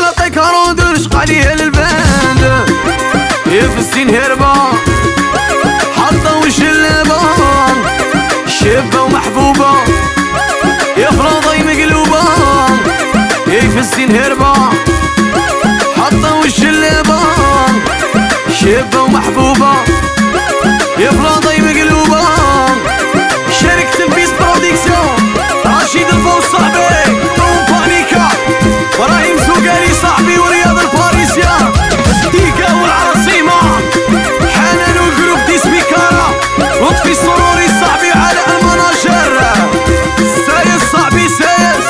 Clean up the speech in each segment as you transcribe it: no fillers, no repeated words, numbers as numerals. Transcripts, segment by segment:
لاقي كارودر شقاليها للباند في السين هربة حاطة وش اللبا شابة ومحبوبة يا فراضي مقلوبة في السين هربة حاطة وش اللبا شابة ومحبوبة يا فراضي مقلوبة شاركت البيس برودكسيون رشيد الفوز صاحبي بانيكا وراهيم سوقالي صاحبي ورياض الباريسيا ديكا والعاصمة حنان والجروب دي سبيكارا لطفي السروري صاحبي على المناجر سايس صاحبي سايس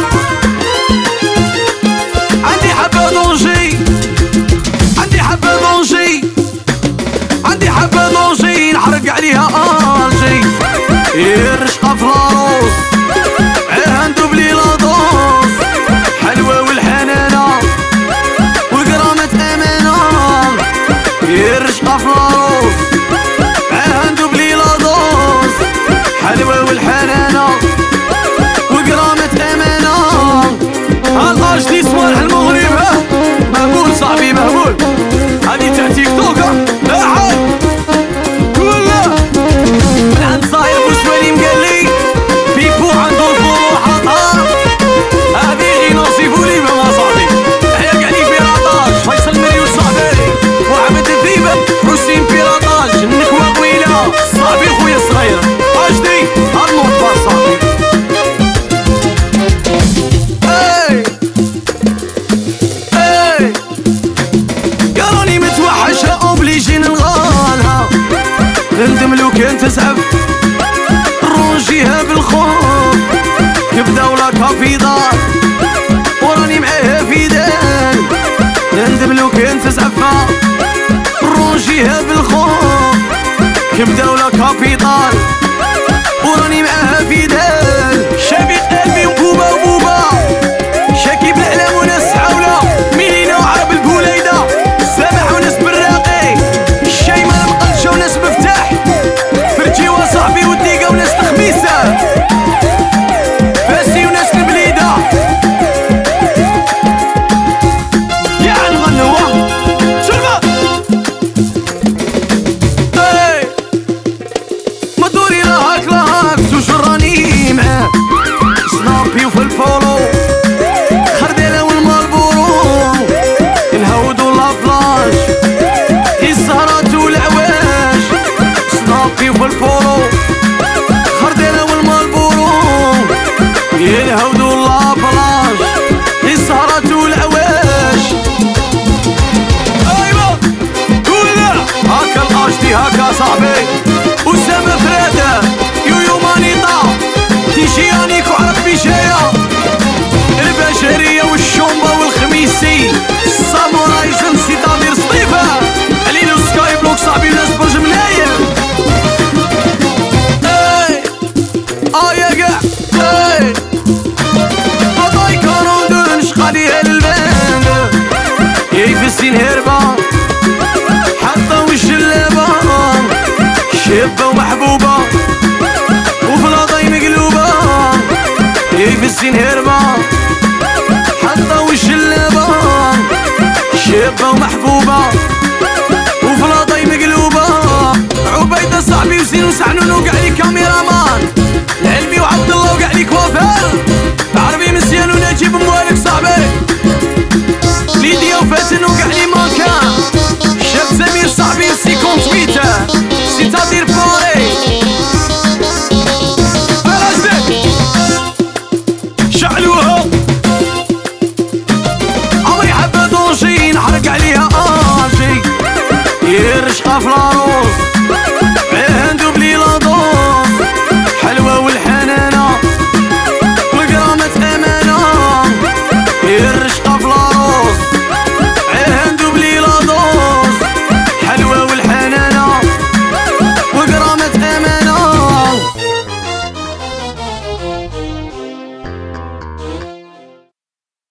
عندي حبة دونجي عندي حبة دونجي عندي حبة دونجي نحرق عليها انجي الرشقة في لاروس عيرها ندوبلي لاضوس حلوة والحنانة وقرامة أمانة الرشقة في لاروس عيرها ندوبلي لاضوس حلوة والحنانة وقرامة أمانة هالقاش دي صوالح المغرب مهبول صاحبي مهبول هادي تاع تيك توك ندم لو كان تزعف نروجيها بالخوف كبدا ولا كافي دار وراني معاها في دار ندم لو كان تزعفها نروجيها بالخوف كبدا ولا كافي دار وراني معاها في دار شابي قلبي وبوبا وبوبا شاكي بالاعلام وناس حاوله ميلينا وعرب البوليده سامح وناس بالراقي الشيمه مقلشه وناس مفتاح فرجي وصاحبي والديقه وناس تخميسه فاسي وناس البليده يا نغنوا شربه اي ما دوري لهاك لهاك زوج راني معاه سنابي وفي الفولو خرديله والمالبورو الهود والافلاش السهرات والعواش سنابي وفي الفولو خرديله والمالبورو الهود والافلاش السهرات والعواش ايوا قولنا هاكا الاشتي هاكا صاحبي أسامة فرادة يويو مانيطا تيشيانيك وعرب بشاية البشرية والشومبا والخميسي الساموراي جنسي تادير سطيفة علينا سكاي بلوك صاحبي ناس برج ملايل اي يا قاع قضاي كارودر نشقاليها للبان في السين هربة حتى وش اللبا شابة ومحبوبة وفلاطي مقلوبة في السين هربة حتى وش اللبا شابة ومحبوبة وفلاطي مقلوبة عبيدة صاحبي وسين وسعنون وقعليك